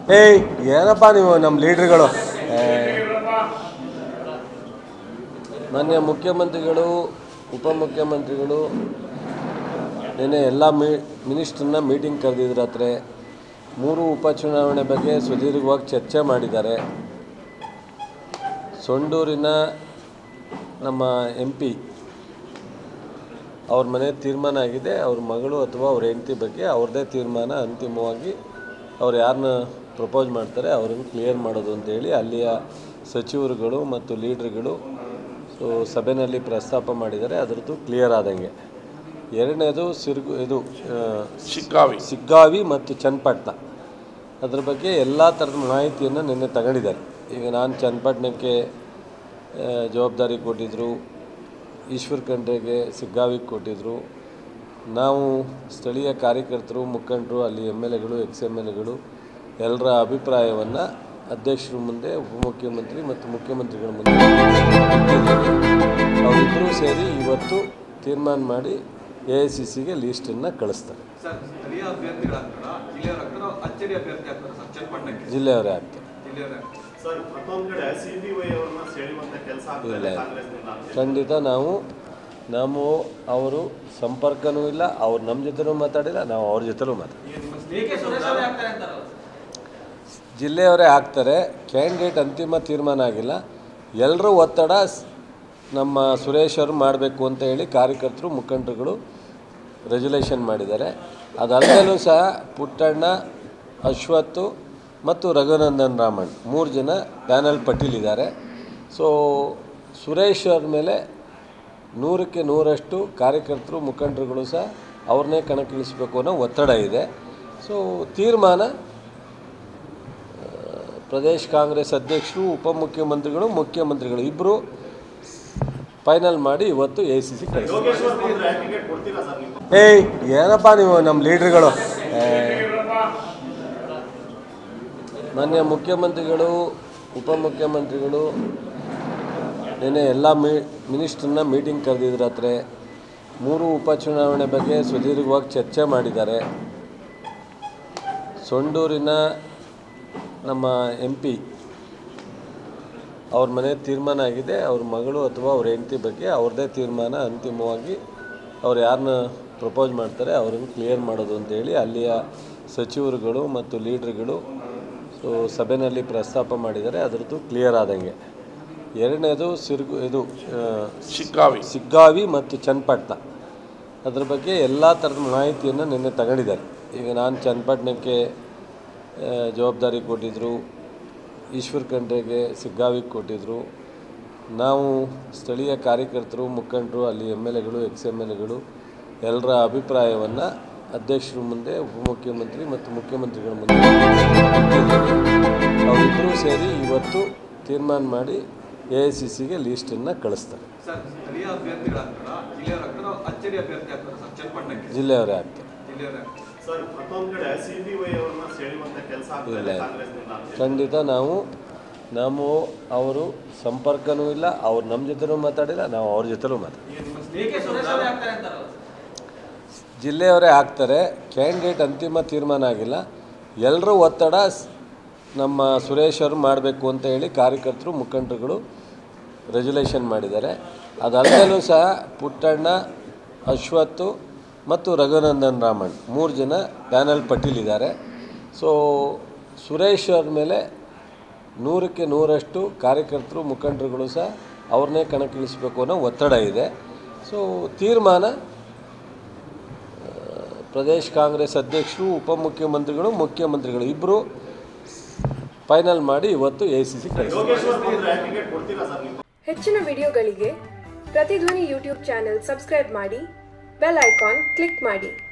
ಏಯ್ ಏನಪ್ಪ ನೀವು ನಮ್ಮ ಲೀಡ್ರ್ಗಳು ಮಾನ್ಯ ಮುಖ್ಯಮಂತ್ರಿಗಳು ಉಪಮುಖ್ಯಮಂತ್ರಿಗಳು ನೆನ್ನೆ ಎಲ್ಲ ಮಿನಿಸ್ಟ್ರನ್ನ ಮೀಟಿಂಗ್ ಕರೆದಿದ್ರತ್ರೆ 3 ಉಪಚುನಾವಣೆ ಬಗ್ಗೆ ಸುದೀರ್ಘವಾಗಿ ಚರ್ಚೆ ಮಾಡಿದ್ದಾರೆ. ಸೊಂಡೂರಿನ ನಮ್ಮ MP ಅವ್ರ ಮನೆ ತೀರ್ಮಾನ ಆಗಿದೆ. ಅವ್ರ ಮಗಳು ಅಥವಾ ಅವ್ರ ಹೆಂಡತಿ ಬಗ್ಗೆ ಅವ್ರದ್ದೇ ತೀರ್ಮಾನ. ಅಂತಿಮವಾಗಿ ಅವ್ರು ಯಾರನ್ನ ಪ್ರಪೋಸ್ ಮಾಡ್ತಾರೆ ಅವ್ರನ್ನ ಕ್ಲಿಯರ್ ಮಾಡೋದು ಅಂತೇಳಿ ಅಲ್ಲಿಯ ಸಚಿವರುಗಳು ಮತ್ತು ಲೀಡ್ರ್ಗಳು ಸಭೆಯಲ್ಲಿ ಪ್ರಸ್ತಾಪ ಮಾಡಿದ್ದಾರೆ. ಅದರದ್ದು ಕ್ಲಿಯರ್ ಆದಂಗೆ. ಎರಡನೇದು ಸಿಗ್ಗಾವಿ ಮತ್ತು ಚನ್ನಪಟ್ಟಣ, ಅದ್ರ ಬಗ್ಗೆ ಎಲ್ಲ ಥರದ ಮಾಹಿತಿಯನ್ನು ನಿನ್ನೆ ತಗೊಂಡಿದ್ದಾರೆ. ಈಗ ನಾನು ಚನ್ನಪಟ್ಟಣಕ್ಕೆ ಜವಾಬ್ದಾರಿ ಕೊಟ್ಟಿದ್ದರು, ಈಶ್ವರ್ ಖಂಡ್ರೆಗೆ ಸಿಗ್ಗಾವಿಗೆ ಕೊಟ್ಟಿದ್ದರು. ನಾವು ಸ್ಥಳೀಯ ಕಾರ್ಯಕರ್ತರು, ಮುಖಂಡರು, ಅಲ್ಲಿ MLAಗಳು, ex-MLAಗಳು ಎಲ್ಲರ ಅಭಿಪ್ರಾಯವನ್ನು ಅಧ್ಯಕ್ಷರ ಮುಂದೆ, ಉಪಮುಖ್ಯಮಂತ್ರಿ ಮತ್ತು ಮುಖ್ಯಮಂತ್ರಿಗಳ ಮುಂದೆ ಅವರಿಬ್ಬರೂ ಸೇರಿ ಇವತ್ತು ತೀರ್ಮಾನ ಮಾಡಿ AICCಗೆ ಲೀಸ್ಟನ್ನು ಕಳಿಸ್ತಾರೆ. ಜಿಲ್ಲೆಯವರೇ ಆಗ್ತಾರೆ. ಇಲ್ಲ, ಖಂಡಿತ ನಾವು ಅವರು ಸಂಪರ್ಕನೂ ಇಲ್ಲ. ಅವ್ರು ನಮ್ಮ ಜೊತೆನೂ ಮಾತಾಡಿಲ್ಲ, ನಾವು ಅವ್ರ ಜೊತೆಲೂ ಮಾತಾಡಿಲ್ಲ. ಜಿಲ್ಲೆಯವರೇ ಆಗ್ತಾರೆ. ಕ್ಯಾಂಡಿಡೇಟ್ ಅಂತಿಮ ತೀರ್ಮಾನ ಆಗಿಲ್ಲ. ಎಲ್ಲರೂ ಒತ್ತಡ ನಮ್ಮ ಸುರೇಶ್ ಅವರು ಮಾಡಬೇಕು ಅಂತ ಹೇಳಿ ಕಾರ್ಯಕರ್ತರು, ಮುಖಂಡರುಗಳು ರೆಜುಲೇಷನ್ ಮಾಡಿದ್ದಾರೆ. ಅದಲ್ಲದಲ್ಲೂ ಸಹ ಪುಟ್ಟಣ್ಣ, ಅಶ್ವಥ್ ಮತ್ತು ರಘುನಂದನ್ ರಾಮಣ್ಣ 3 ಜನ ಪ್ಯಾನಲ್ ಪಟ್ಟಿಲಿದ್ದಾರೆ. ಸೊ ಸುರೇಶ್ ಅವ್ರ ಮೇಲೆ 100ಕ್ಕೆ 100ರಷ್ಟು ಕಾರ್ಯಕರ್ತರು, ಮುಖಂಡರುಗಳು ಸಹ ಅವ್ರನ್ನೇ ಕಣಕ್ಕಿಳಿಸಬೇಕು ಅನ್ನೋ ಒತ್ತಡ ಇದೆ. ಸೊ ತೀರ್ಮಾನ ಪ್ರದೇಶ್ ಕಾಂಗ್ರೆಸ್ ಅಧ್ಯಕ್ಷರು, ಉಪಮುಖ್ಯಮಂತ್ರಿಗಳು, ಮುಖ್ಯಮಂತ್ರಿಗಳು ಇಬ್ಬರು ಫೈನಲ್ ಮಾಡಿ ಇವತ್ತು AICC ಕಳಿಸ್ತಾರೆ. ಏಯ್ ಏನಪ್ಪ ನೀವು ನಮ್ಮ ಲೀಡ್ರ್ಗಳು ಮಾನ್ಯ ಮುಖ್ಯಮಂತ್ರಿಗಳು ಉಪಮುಖ್ಯಮಂತ್ರಿಗಳು ನೆನ್ನೆ ಎಲ್ಲ ಮಿನಿಸ್ಟ್ರನ್ನ ಮೀಟಿಂಗ್ ಕರೆದಿದ್ರತ್ರೆ 3 ಉಪಚುನಾವಣೆ ಬಗ್ಗೆ ಸುದೀರ್ಘವಾಗಿ ಚರ್ಚೆ ಮಾಡಿದ್ದಾರೆ. ಸೊಂಡೂರಿನ ನಮ್ಮ MP ಅವ್ರ ಮನೆ ತೀರ್ಮಾನ ಆಗಿದೆ. ಅವ್ರ ಮಗಳು ಅಥವಾ ಅವ್ರ ಹೆಂಡತಿ ಬಗ್ಗೆ ಅವ್ರದ್ದೇ ತೀರ್ಮಾನ. ಅಂತಿಮವಾಗಿ ಅವ್ರು ಯಾರನ್ನ ಪ್ರಪೋಸ್ ಮಾಡ್ತಾರೆ ಅವ್ರನ್ನ ಕ್ಲಿಯರ್ ಮಾಡೋದು ಅಂತೇಳಿ ಅಲ್ಲಿಯ ಸಚಿವರುಗಳು ಮತ್ತು ಲೀಡ್ರ್ಗಳು ಸಭೆಯಲ್ಲಿ ಪ್ರಸ್ತಾಪ ಮಾಡಿದ್ದಾರೆ. ಅದರದ್ದು ಕ್ಲಿಯರ್ ಆದಂಗೆ. ಎರಡನೇದು ಸಿಗ್ಗಾವಿ ಮತ್ತು ಚನ್ನಪಟ್ಟಣ, ಅದ್ರ ಬಗ್ಗೆ ಎಲ್ಲ ಥರದ ಮಾಹಿತಿಯನ್ನು ನಿನ್ನೆ ತಗೊಂಡಿದ್ದಾರೆ. ಈಗ ನಾನು ಚನ್ನಪಟ್ಟಣಕ್ಕೆ ಜವಾಬ್ದಾರಿ ಕೊಟ್ಟಿದ್ದರು, ಈಶ್ವರ್ ಖಂಡ್ರೆಗೆ ಸಿಗ್ಗಾವಿಗೆ ಕೊಟ್ಟಿದ್ದರು. ನಾವು ಸ್ಥಳೀಯ ಕಾರ್ಯಕರ್ತರು, ಮುಖಂಡರು, ಅಲ್ಲಿ MLAಗಳು, ex-MLAಗಳು ಎಲ್ಲರ ಅಭಿಪ್ರಾಯವನ್ನು ಅಧ್ಯಕ್ಷರ ಮುಂದೆ, ಉಪಮುಖ್ಯಮಂತ್ರಿ ಮತ್ತು ಮುಖ್ಯಮಂತ್ರಿಗಳ ಮುಂದೆ ಅವರಿಬ್ಬರೂ ಸೇರಿ ಇವತ್ತು ತೀರ್ಮಾನ ಮಾಡಿ AICCಗೆ ಲೀಸ್ಟನ್ನು ಕಳಿಸ್ತಾರೆ. ಜಿಲ್ಲೆಯವರೇ ಆಗ್ತಾರೆ. ಇಲ್ಲ, ಖಂಡಿತ ನಾವು ಅವರು ಸಂಪರ್ಕನೂ ಇಲ್ಲ. ಅವ್ರು ನಮ್ಮ ಜೊತೆನೂ ಮಾತಾಡಿಲ್ಲ, ನಾವು ಅವ್ರ ಜೊತೆಲೂ ಮಾತಾಡಿಲ್ಲ. ಜಿಲ್ಲೆಯವರೇ ಆಗ್ತಾರೆ. ಕ್ಯಾಂಡಿಡೇಟ್ ಅಂತಿಮ ತೀರ್ಮಾನ ಆಗಿಲ್ಲ. ಎಲ್ಲರೂ ಒತ್ತಡ ನಮ್ಮ ಸುರೇಶ್ ಅವರು ಮಾಡಬೇಕು ಅಂತ ಹೇಳಿ ಕಾರ್ಯಕರ್ತರು, ಮುಖಂಡರುಗಳು ರೆಜುಲೇಷನ್ ಮಾಡಿದ್ದಾರೆ. ಅದಲ್ಲದಲ್ಲೂ ಸಹ ಪುಟ್ಟಣ್ಣ, ಅಶ್ವಥ್ ಮತ್ತು ರಘುನಂದನ್ ರಾಮಣ್ಣ 3 ಜನ ಪ್ಯಾನಲ್ ಪಟ್ಟಿಲಿದ್ದಾರೆ. ಸೊ ಸುರೇಶ್ ಅವ್ರ ಮೇಲೆ 100ಕ್ಕೆ 100ರಷ್ಟು ಕಾರ್ಯಕರ್ತರು, ಮುಖಂಡರುಗಳು ಸಹ ಅವ್ರನ್ನೇ ಕಣಕ್ಕಿಳಿಸಬೇಕು ಅನ್ನೋ ಒತ್ತಡ ಇದೆ. ಸೊ ತೀರ್ಮಾನ ಪ್ರದೇಶ್ ಕಾಂಗ್ರೆಸ್ ಅಧ್ಯಕ್ಷರು, ಉಪಮುಖ್ಯಮಂತ್ರಿಗಳು, ಮುಖ್ಯಮಂತ್ರಿಗಳು ಇಬ್ಬರು ಫೈನಲ್ ಮಾಡಿ ಇವತ್ತು AICC ಕಳಿಸ್ತಾರೆ. ಹೆಚ್ಚಿನ ವಿಡಿಯೋಗಳಿಗೆ ಪ್ರತಿಧ್ವನಿ YouTube ಚಾನೆಲ್ ಸಬ್ಸ್ಕ್ರೈಬ್ ಮಾಡಿ, ಬೆಲ್ ಐಕಾನ್ ಕ್ಲಿಕ್ ಮಾಡಿ.